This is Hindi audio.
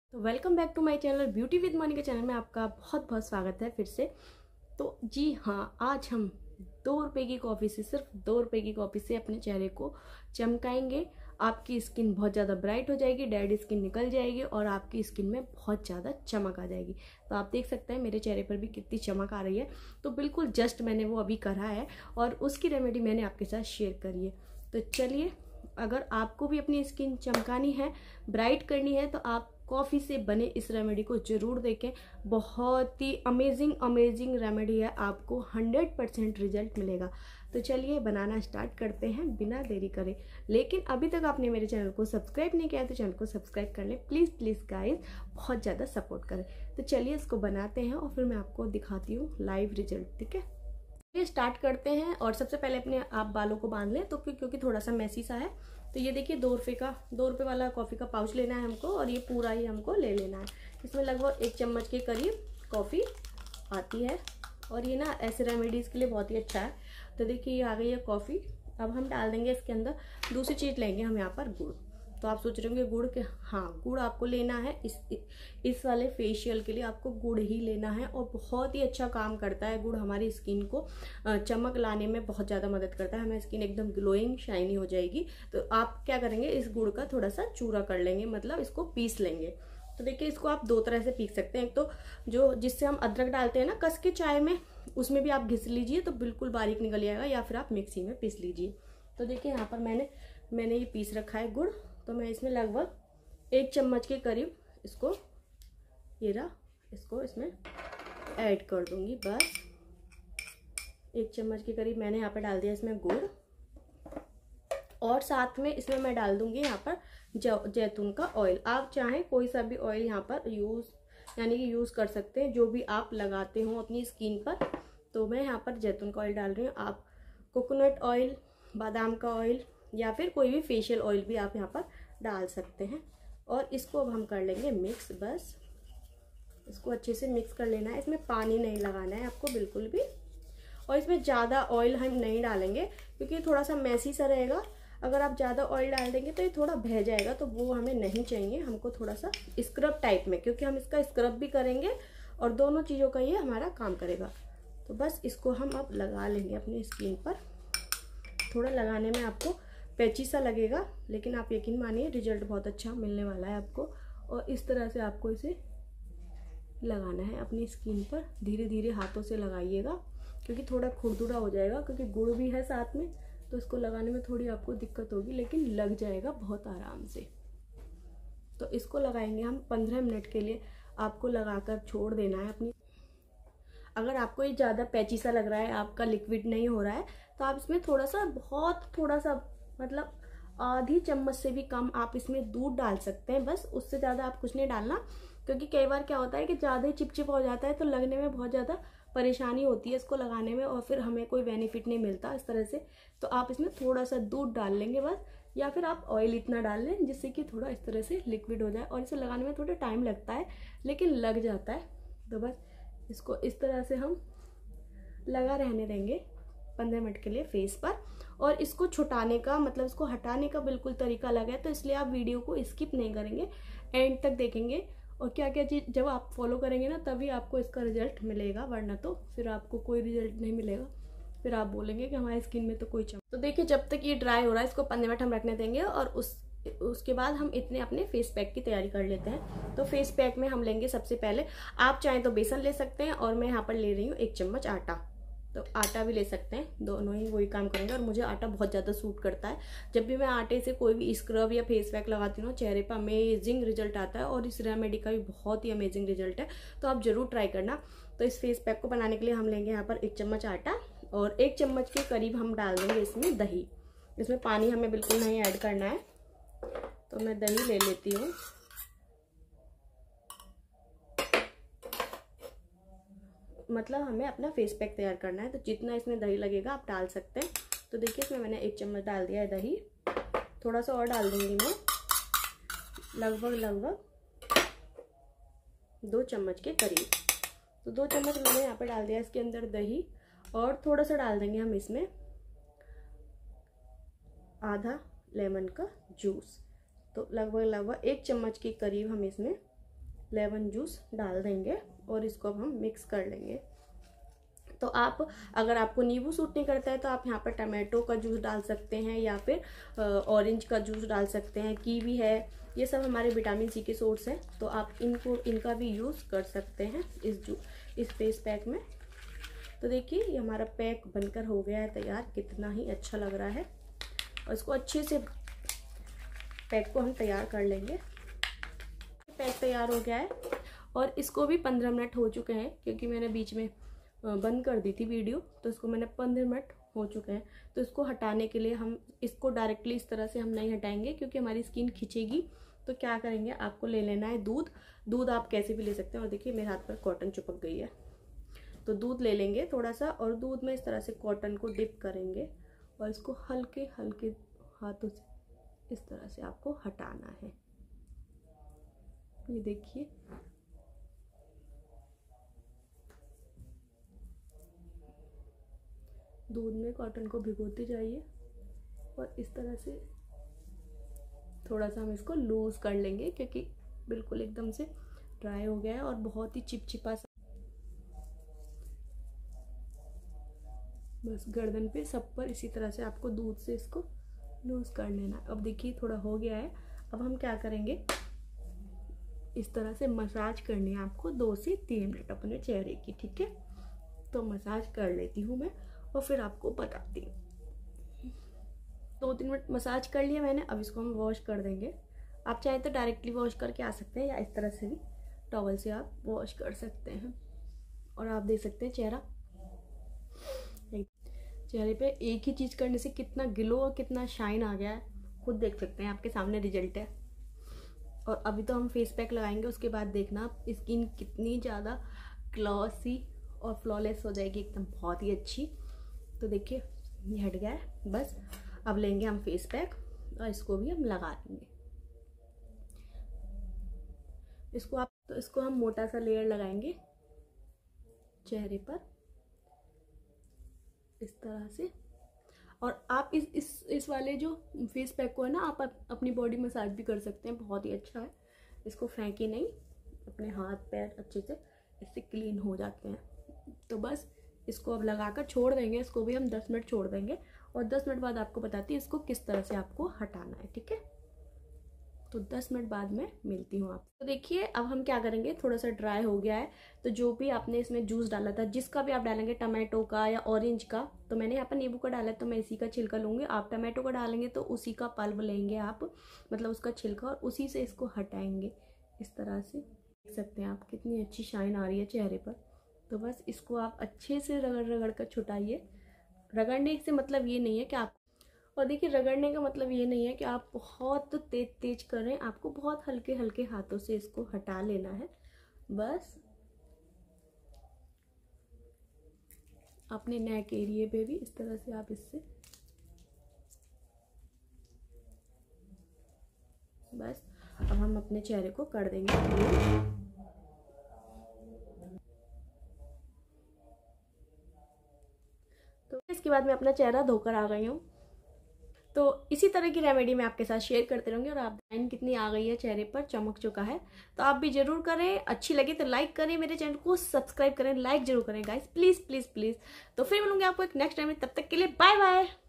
तो welcome back to my channel beauty with Monica channel में आपका बहुत बहुत स्वागत है फिर से। तो जी हाँ, आज हम 2 रुपए की कॉफ़ी से, सिर्फ 2 रुपए की कॉफ़ी से अपने चेहरे को चमकाएंगे। आपकी स्किन बहुत ज़्यादा ब्राइट हो जाएगी, डेड स्किन निकल जाएगी और आपकी स्किन में बहुत ज़्यादा चमक आ जाएगी। तो आप देख सकते हैं मेरे चेहरे पर भी कितनी चमक आ रही है। तो बिल्कुल जस्ट मैंने वो अभी करा है और उसकी रेमेडी मैंने आपके साथ शेयर करी है। तो चलिए, अगर आपको भी अपनी स्किन चमकानी है, ब्राइट करनी है, तो आप कॉफ़ी से बने इस रेमेडी को ज़रूर देखें। बहुत ही अमेजिंग रेमेडी है, आपको 100% रिजल्ट मिलेगा। तो चलिए बनाना स्टार्ट करते हैं बिना देरी करे। लेकिन अभी तक आपने मेरे चैनल को सब्सक्राइब नहीं किया है तो चैनल को सब्सक्राइब कर लें प्लीज़ गाइस, बहुत ज़्यादा सपोर्ट करें। तो चलिए इसको बनाते हैं और फिर मैं आपको दिखाती हूँ लाइव रिजल्ट, ठीक है। ये स्टार्ट करते हैं और सबसे पहले अपने आप बालों को बांध लें, तो क्योंकि थोड़ा सा मैसी सा है। तो ये देखिए 2 रुपए वाला कॉफ़ी का पाउच लेना है हमको और ये पूरा ही हमको ले लेना है। इसमें लगभग 1 चम्मच के करीब कॉफ़ी आती है और ये ना ऐसे रेमेडीज़ के लिए बहुत ही अच्छा है। तो देखिए ये आ गई है कॉफ़ी। अब हम डाल देंगे इसके अंदर दूसरी चीज़, लेंगे हम यहाँ पर गुड़। तो आप सोच रहे होंगे गुड़ के, हाँ गुड़ आपको लेना है इस वाले फेशियल के लिए आपको गुड़ ही लेना है और बहुत ही अच्छा काम करता है। गुड़ हमारी स्किन को चमक लाने में बहुत ज़्यादा मदद करता है, हमारी स्किन एकदम ग्लोइंग शाइनी हो जाएगी। तो आप क्या करेंगे, इस गुड़ का थोड़ा सा चूरा कर लेंगे, मतलब इसको पीस लेंगे। तो देखिए इसको आप 2 तरह से पीस सकते हैं। एक तो जो जिससे हम अदरक डालते हैं ना कस के चाय में, उसमें भी आप घिस लीजिए तो बिल्कुल बारीक निकल जाएगा, या फिर आप मिक्सी में पीस लीजिए। तो देखिए यहाँ पर मैंने ये पीस रखा है गुड़। तो मैं इसमें लगभग 1 चम्मच के करीब इसको इसमें ऐड कर दूंगी। बस 1 चम्मच के करीब मैंने यहाँ पर डाल दिया इसमें गुड़ और साथ में इसमें मैं डाल दूंगी यहाँ पर जैतून का ऑयल। आप चाहें कोई सा भी ऑयल यहाँ पर यूज़ कर सकते हैं, जो भी आप लगाते हो अपनी स्किन पर। तो मैं यहाँ पर जैतून का ऑयल डाल रही हूँ। आप कोकोनट ऑयल, बादाम का ऑयल या फिर कोई भी फेशियल ऑयल भी आप यहाँ पर डाल सकते हैं। और इसको अब हम कर लेंगे मिक्स। बस इसको अच्छे से मिक्स कर लेना है, इसमें पानी नहीं लगाना है आपको बिल्कुल भी। और इसमें ज़्यादा ऑयल हम नहीं डालेंगे क्योंकि थोड़ा सा मैसी सा रहेगा। अगर आप ज़्यादा ऑयल डाल देंगे तो ये थोड़ा बह जाएगा, तो वो हमें नहीं चाहिए। हमको थोड़ा सा स्क्रब टाइप में, क्योंकि हम इसका स्क्रब भी करेंगे और दोनों चीज़ों का ये हमारा काम करेगा। तो बस इसको हम अब लगा लेंगे अपनी स्किन पर। थोड़ा लगाने में आपको पैची सा लगेगा, लेकिन आप यकीन मानिए रिजल्ट बहुत अच्छा मिलने वाला है आपको। और इस तरह से आपको इसे लगाना है अपनी स्किन पर। धीरे धीरे हाथों से लगाइएगा क्योंकि थोड़ा खुरदुरा हो जाएगा, क्योंकि गुड़ भी है साथ में। तो इसको लगाने में थोड़ी आपको दिक्कत होगी, लेकिन लग जाएगा बहुत आराम से। तो इसको लगाएंगे हम 15 मिनट के लिए, आपको लगाकर छोड़ देना है अपनी। अगर आपको ये ज़्यादा पैची सा लग रहा है, आपका लिक्विड नहीं हो रहा है, तो आप इसमें थोड़ा सा मतलब आधी चम्मच से भी कम आप इसमें दूध डाल सकते हैं। बस उससे ज़्यादा आप कुछ नहीं डालना, क्योंकि कई बार क्या होता है कि ज़्यादा ही चिपचिप हो जाता है तो लगने में बहुत ज़्यादा परेशानी होती है इसको लगाने में, और फिर हमें कोई बेनिफिट नहीं मिलता इस तरह से। तो आप इसमें थोड़ा सा दूध डाल लेंगे बस, या फिर आप ऑयल इतना डाल लें जिससे कि थोड़ा इस तरह से लिक्विड हो जाए। और इसे लगाने में थोड़ा टाइम लगता है, लेकिन लग जाता है। तो बस इसको इस तरह से हम लगा रहने देंगे 15 मिनट के लिए फेस पर। और इसको छुटाने का, मतलब इसको हटाने का बिल्कुल तरीका अलग है, तो इसलिए आप वीडियो को स्किप नहीं करेंगे, एंड तक देखेंगे। और क्या क्या चीज़ जब आप फॉलो करेंगे ना, तभी आपको इसका रिजल्ट मिलेगा, वरना तो फिर आपको कोई रिजल्ट नहीं मिलेगा। फिर आप बोलेंगे कि हमारी स्किन में तो कोई चमक। तो देखिए जब तक ये ड्राई हो रहा है, इसको 15 मिनट हम रखने देंगे और उसके बाद हम इतने अपने फेस पैक की तैयारी कर लेते हैं। तो फेस पैक में हम लेंगे सबसे पहले, आप चाहें तो बेसन ले सकते हैं, और मैं यहाँ पर ले रही हूँ 1 चम्मच आटा। तो आटा भी ले सकते हैं, दोनों ही वही काम करेंगे। और मुझे आटा बहुत ज़्यादा सूट करता है। जब भी मैं आटे से कोई भी स्क्रब या फेस पैक लगाती हूँ, चेहरे पर अमेजिंग रिजल्ट आता है, और इस रेमेडी का भी बहुत ही अमेजिंग रिजल्ट है। तो आप ज़रूर ट्राई करना। तो इस फेस पैक को बनाने के लिए हम लेंगे यहाँ पर 1 चम्मच आटा और 1 चम्मच के करीब हम डाल देंगे इसमें दही। इसमें पानी हमें बिल्कुल नहीं ऐड करना है। तो मैं दही ले लेती हूँ। मतलब हमें अपना फेस पैक तैयार करना है, तो जितना इसमें दही लगेगा आप डाल सकते हैं। तो देखिए इसमें मैंने 1 चम्मच डाल दिया है दही। थोड़ा सा और डाल दूंगी मैं, लगभग 2 चम्मच के करीब। तो 2 चम्मच मैंने यहाँ पे डाल दिया इसके अंदर दही। और थोड़ा सा डाल देंगे हम इसमें आधा लेमन का जूस। तो लगभग 1 चम्मच के करीब हम इसमें लेमन जूस डाल देंगे और इसको अब हम मिक्स कर लेंगे। तो आप अगर आपको नींबू सूट नहीं करता है तो आप यहाँ पर टमाटो का जूस डाल सकते हैं या फिर ऑरेंज का जूस डाल सकते हैं, कीवी है, ये सब हमारे विटामिन सी के सोर्स हैं, तो आप इनका भी यूज़ कर सकते हैं इस फेस पैक में। तो देखिए ये हमारा पैक बनकर हो गया है तैयार, कितना ही अच्छा लग रहा है। और इसको अच्छे से पैक को हम तैयार कर लेंगे। पैक तैयार हो गया है और इसको भी 15 मिनट हो चुके हैं, क्योंकि मैंने बीच में बंद कर दी थी वीडियो, तो इसको मैंने 15 मिनट हो चुके हैं। तो इसको हटाने के लिए हम इसको डायरेक्टली इस तरह से हम नहीं हटाएंगे, क्योंकि हमारी स्किन खिंचेगी। तो क्या करेंगे, आपको ले लेना है दूध आप कैसे भी ले सकते हैं। और देखिए मेरे हाथ पर कॉटन चिपक गई है, तो दूध ले लेंगे थोड़ा सा, और दूध में इस तरह से कॉटन को डिप करेंगे और इसको हल्के हल्के हाथों से इस तरह से आपको हटाना है। ये देखिए दूध में कॉटन को भिगोते जाइए और इस तरह से थोड़ा सा हम इसको लूज कर लेंगे, क्योंकि बिल्कुल एकदम से ड्राई हो गया है और बहुत ही चिपचिपा सा। बस गर्दन पे सब पर इसी तरह से आपको दूध से इसको लूज कर लेना। अब देखिए थोड़ा हो गया है। अब हम क्या करेंगे, इस तरह से मसाज करनी है आपको 2 से 3 मिनट अपने चेहरे की, ठीक है। तो मसाज कर लेती हूँ मैं और फिर आपको बताती हूँ। 2-3 मिनट मसाज कर लिया मैंने। अब इसको हम वॉश कर देंगे। आप चाहे तो डायरेक्टली वॉश करके आ सकते हैं, या इस तरह से भी टॉवल से आप वॉश कर सकते हैं। और आप देख सकते हैं चेहरे पे एक ही चीज़ करने से कितना ग्लो और कितना शाइन आ गया है, खुद देख सकते हैं, आपके सामने रिजल्ट है। और अभी तो हम फेस पैक लगाएंगे, उसके बाद देखना स्किन कितनी ज़्यादा ग्लॉसी और फ्लॉलेस हो जाएगी, एकदम बहुत ही अच्छी। तो देखिए ये हट गया है। बस अब लेंगे हम फेस पैक और इसको भी हम लगा लेंगे। इसको हम मोटा सा लेयर लगाएंगे चेहरे पर इस तरह से। और आप इस वाले जो फेस पैक को है ना, आप अपनी बॉडी मसाज भी कर सकते हैं, बहुत ही अच्छा है। इसको फेंके नहीं, अपने हाथ पैर अच्छे से इससे क्लीन हो जाते हैं। तो बस इसको अब लगाकर छोड़ देंगे। इसको भी हम 10 मिनट छोड़ देंगे और 10 मिनट बाद आपको बताती है इसको किस तरह से आपको हटाना है, ठीक है। तो 10 मिनट बाद में मिलती हूँ आपको। तो देखिए अब हम क्या करेंगे, थोड़ा सा ड्राई हो गया है, तो जो भी आपने इसमें जूस डाला था, जिसका भी आप डालेंगे, टमाटो का या ऑरेंज का, तो मैंने यहाँ पर नींबू का डाला है तो मैं इसी का छिलका लूँगी। आप टमाटो का डालेंगे तो उसी का पल्प लेंगे आप, मतलब उसका छिलका, और उसी से इसको हटाएंगे इस तरह से। देख सकते हैं आप कितनी अच्छी शाइन आ रही है चेहरे पर। तो बस इसको आप अच्छे से रगड़ रगड़ कर छुटाइए। रगड़ने से मतलब ये नहीं है कि आप, और देखिए रगड़ने का मतलब ये नहीं है कि आप बहुत तेज तेज करें, आपको बहुत हल्के हल्के हाथों से इसको हटा लेना है। बस अपने नेक एरिया पे भी इस तरह से आप इससे बस। अब हम अपने चेहरे को कर देंगे। तो इसके बाद मैं अपना चेहरा धोकर आ गई हूँ। तो इसी तरह की रेमेडी मैं आपके साथ शेयर करते रहूँगी। और आप लाइन कितनी आ गई है, चेहरे पर चमक चुका है, तो आप भी जरूर करें। अच्छी लगे तो लाइक करें, मेरे चैनल को सब्सक्राइब करें, लाइक जरूर करें गाइस, प्लीज़ प्लीज़ प्लीज़। तो फिर मिलूंगी आपको एक नेक्स्ट टाइम में, तब तक के लिए बाय बाय।